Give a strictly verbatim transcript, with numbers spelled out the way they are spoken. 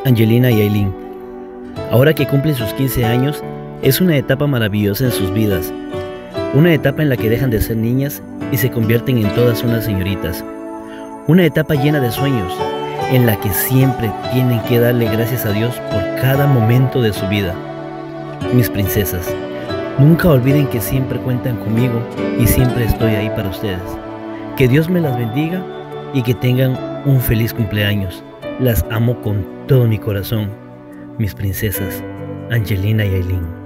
Angelina y Aileen. Ahora que cumplen sus quince años, es una etapa maravillosa en sus vidas. Una etapa en la que dejan de ser niñas y se convierten en todas unas señoritas. Una etapa llena de sueños, en la que siempre tienen que darle gracias a Dios por cada momento de su vida. Mis princesas, nunca olviden que siempre cuentan conmigo y siempre estoy ahí para ustedes. Que Dios me las bendiga y que tengan un feliz cumpleaños. Las amo con todo mi corazón, mis princesas, Angelina y Aileen.